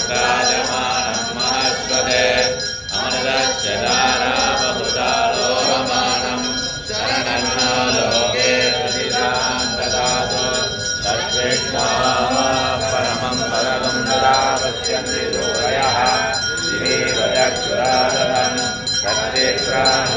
राजमानं महस्वते अमृतस्य धारामहुतालोहमानं शरणन्नो लोके प्रतिदां ददातु तत्कृष्णाः परमं पदं तदा पश्यन्ति दूरयः दिवीव चक्षुरादधं तत्ते